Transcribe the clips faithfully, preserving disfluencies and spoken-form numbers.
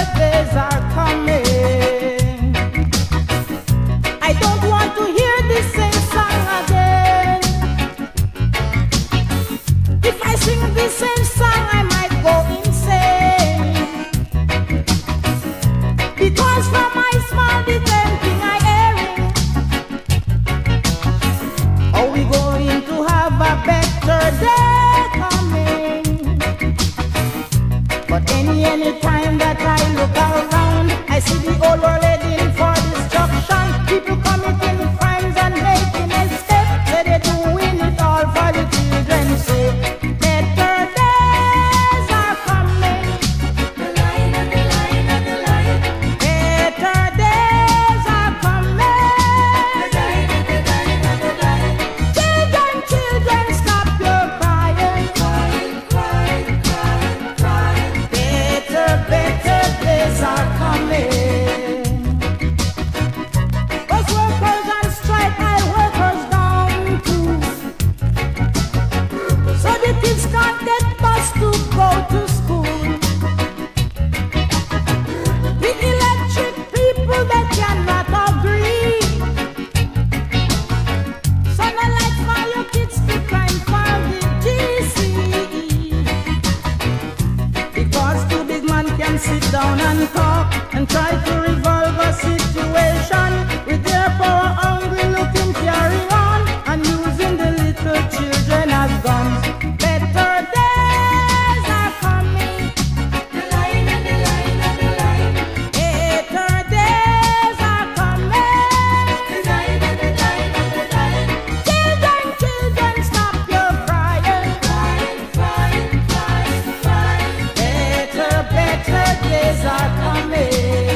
days are coming. I don't want to hear this same song again. If I sing this same song, I might go insane. Because from my small little thing I hearing, are we going to have a better day coming? But any, any time that I look around, I see the old world heading for destruction. People committing crimes and making escape. Say they're doing it all for the children's sake. Better days are coming. The line and the line and the line. Better days are coming. The line and the line and the line. Children, children, stop your crying. Crying, crying, crying, crying. Better, better days are coming. Us workers on strike, I workers down too. So the kids can't get bus to go to school. The electric people, they cannot agree. So no light for your kids to climb for the G C. Because two big man can sit down and talk and try to revolve a situation with their power hungry looking carry on and using the little children as guns. Better days are coming. The line and the line and the line. Better days are coming. The line and the line and the line. Children, children, stop your crying. Crying, crying, crying, crying. Better, better days are coming.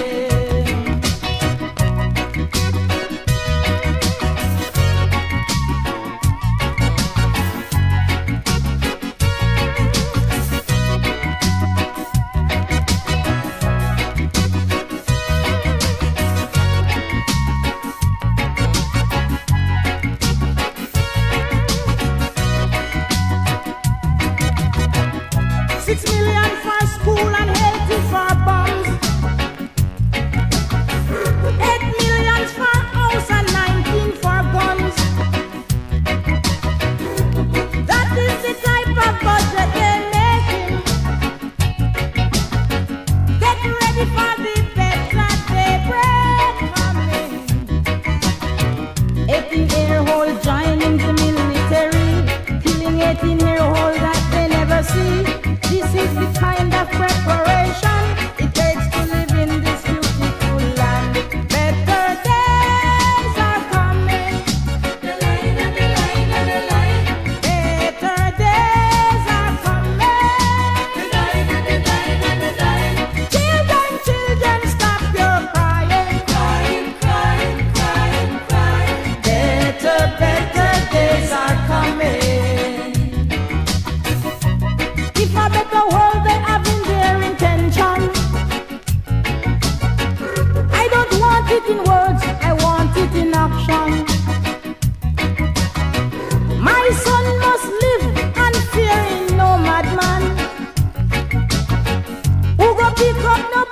Six million for school and eighty for bombs. Eight million for house and nineteen for guns. That is the type of budget they're making. Get ready for the better daybreak coming. eighteen-year-old joining the military, killing eighteen-year-old that they never see. This is the kind of preparation it takes to live in this beautiful land. Better days are coming. The line and the line and the line. Better days are coming. The line and the line and the line. Children, children, stop your crying. Crying, crying, crying, crying. Better, better days are coming. If a better world they have in their intention, I don't want it in words, I want it in action. My son must live and fear in no madman who go pick up no